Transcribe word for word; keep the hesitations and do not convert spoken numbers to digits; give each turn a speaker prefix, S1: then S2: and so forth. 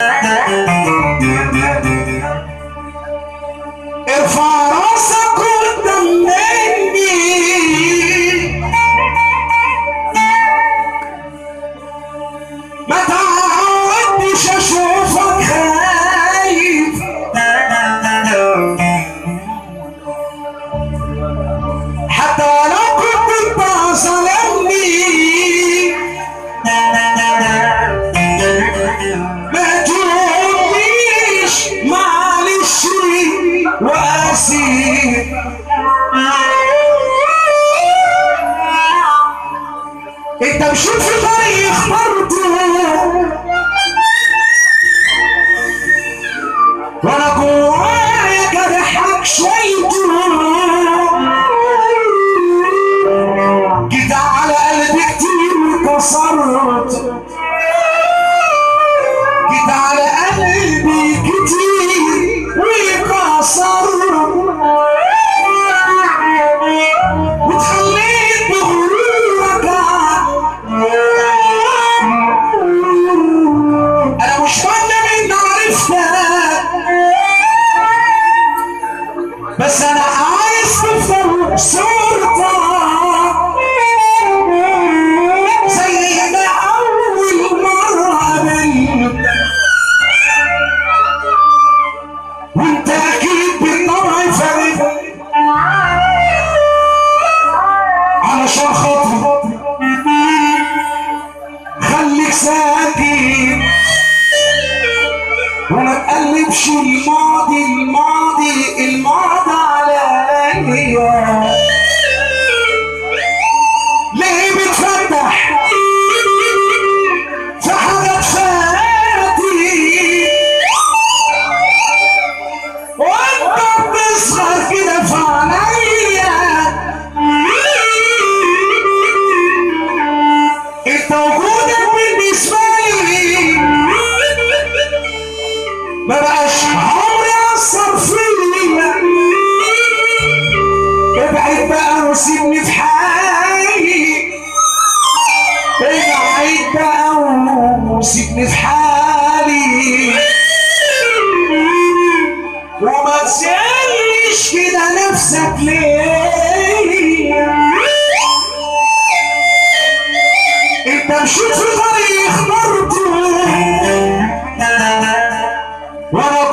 S1: ارفع راسك قدام مني، ما تعودتش اشوفك خايف، حتى لو كنت انت ظالمني ما تقوليش معلش واسيب. انت مشيت في طريق اخترته وانا جوايا جرحك شويته، جيت على قلبي كتير وكسرت، جيت على قلبي كتير وكسرت، وتخليت بغرورك. انا مش بندم ان عرفتك، بس انا عايز تفضل صورتك زي ما اول مره قابلتك، وانت اكيد بالطبع فارق علشان خاطري خليك ساكت وما تقلبش الماضي الماضي الماضي عليا. ليه بتفتح في حاجات فاتي وانت بتصغر كده في عينيا؟ انت وجودك بالنسبه لي ما بقاش عمري اثر فيا. ابعد بقى وسيبني في حالي، ابعد بقى وسيبني في حالي، وما تسألنيش كده نفسك ليه. انت مشيت في طريق اخترته وانا